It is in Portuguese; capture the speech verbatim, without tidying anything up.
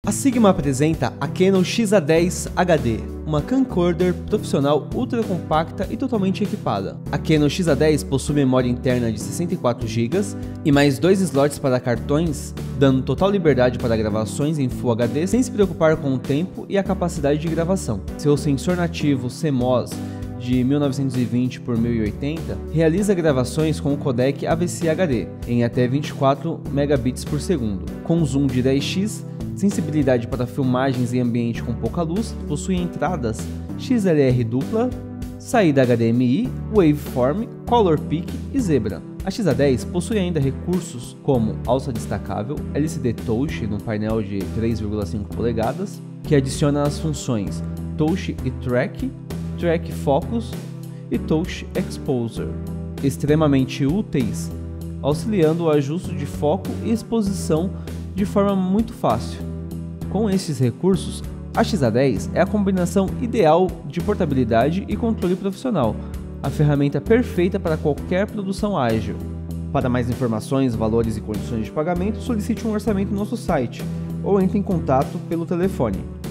A Sigma apresenta a Canon X A dez H D, uma camcorder profissional ultra compacta e totalmente equipada. A Canon X A dez possui memória interna de sessenta e quatro gigas e mais dois slots para cartões, dando total liberdade para gravações em Full H D sem se preocupar com o tempo e a capacidade de gravação. Seu sensor nativo C M O S de mil novecentos e vinte por mil e oitenta realiza gravações com o codec A V C H D em até vinte e quatro megabits por segundo, com zoom de dez x, sensibilidade para filmagens em ambiente com pouca luz, possui entradas X L R dupla, saída H D M I, Waveform, Color Peak e Zebra. A X A dez possui ainda recursos como alça destacável, L C D Touch no painel de três vírgula cinco polegadas, que adiciona as funções Touch e Track, Track Focus e Touch Exposure, extremamente úteis, auxiliando o ajuste de foco e exposição de forma muito fácil. Com estes recursos, a X A dez é a combinação ideal de portabilidade e controle profissional, a ferramenta perfeita para qualquer produção ágil. Para mais informações, valores e condições de pagamento, solicite um orçamento no nosso site ou entre em contato pelo telefone